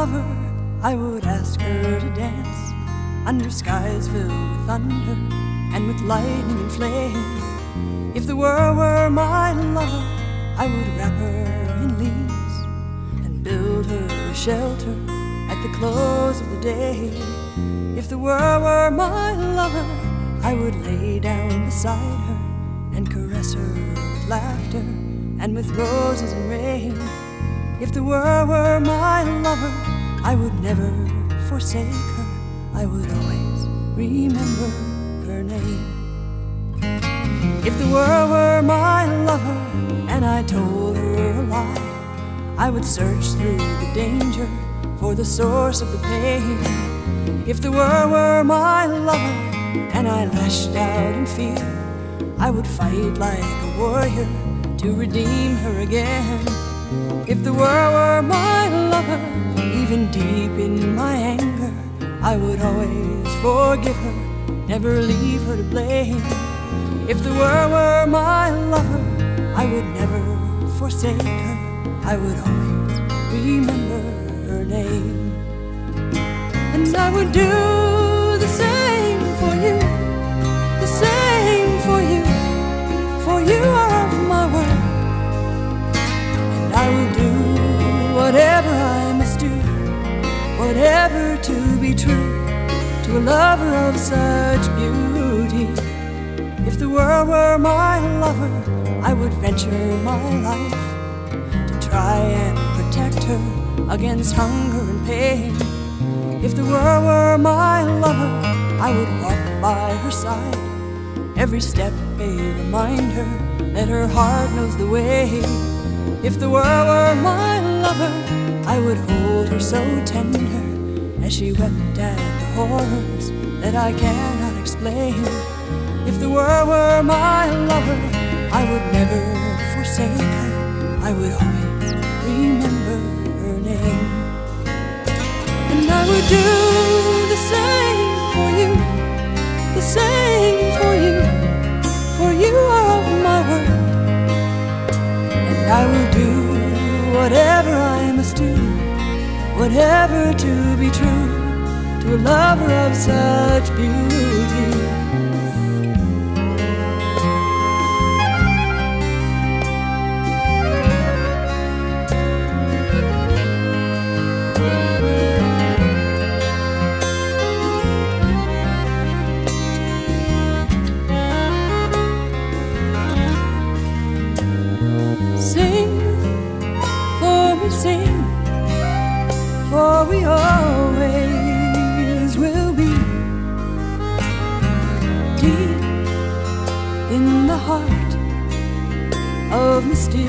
lover, I would ask her to dance under skies filled with thunder and with lightning and flame. If the world were my lover, I would wrap her in leaves and build her a shelter at the close of the day. If the world were my lover, I would lay down beside her and caress her with laughter and with roses and rain. If the world were my lover, I would never forsake her. I would always remember her name. If the world were my lover and I told her a lie, I would search through the danger for the source of the pain. If the world were my lover and I lashed out in fear, I would fight like a warrior to redeem her again. If the world were my lover, even deep in my anger, I would always forgive her, never leave her to blame. If the world were my lover, I would never forsake her. I would always remember her name. And I would do the same for you, the same for you, for you are of my word. And I will do whatever I must do, whatever to be true to a lover of such beauty. If the world were my lover, I would venture my life to try and protect her against hunger and pain. If the world were my lover, I would walk by her side, every step a reminder that her heart knows the way. If the world were my lover, I would hold her so tender as she wept at the horrors that I cannot explain. If the world were my lover, I would never forsake her. I would always remember her name. And I would do the same for you, the same for you, for you are of my word. And I will do whatever I must do, whatever to be true to a lover of such beauty. Sing for me, sing, for we always will be deep in the heart of mysterious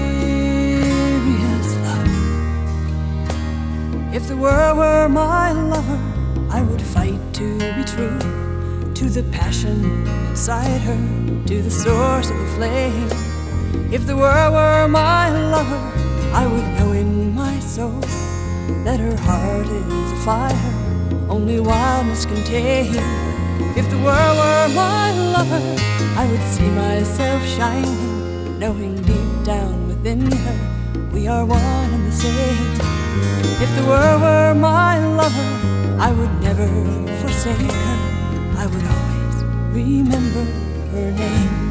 love. If the world were my lover, I would fight to be true to the passion inside her, to the source of the flame. If the world were my lover, I would know in my soul that her heart is a fire only wildness can tame. If the world were my lover, I would see myself shining, knowing deep down within her we are one and the same. If the world were my lover, I would never forsake her. I would always remember her name.